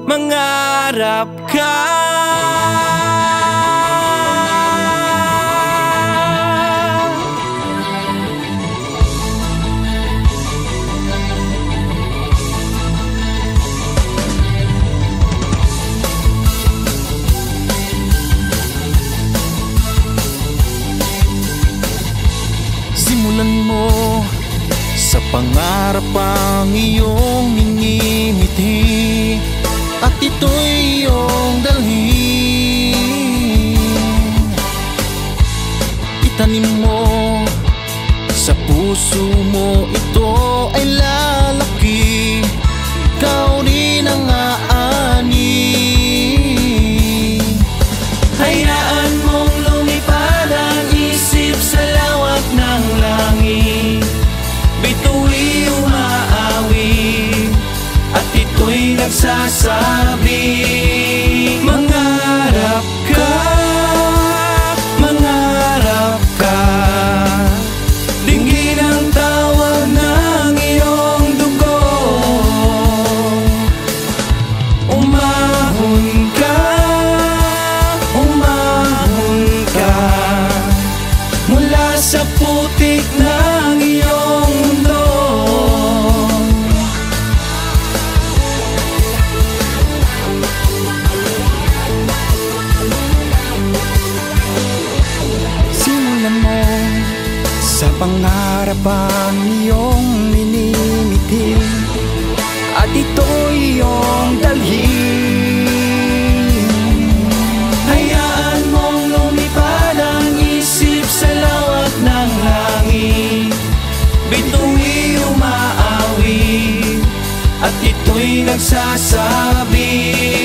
mangarap ka. Simulan mo sa pangarap ang iyong minimiti, at ito'y iyong dalhin. Itanim mo sa puso mo, ito ay lalaki, ikaw rin ang aani. Hayaan mong lumipad ang isip sa lawak ng langit, bitu'y umaawi at ito'y nagsasabi, mangarap ka, mangarap ka. Dinggin ang tawag ng iyong dugo, umahon ka, umahon ka mula sa putik ng iyong mundo. Simulan mo sa pangarap ang iyong minimiti, at ito'y iyong dalhin. Hayaan mong lumipad ang isip sa lawak ng langit, bitu'y umaawi at ito'y nagsasabi,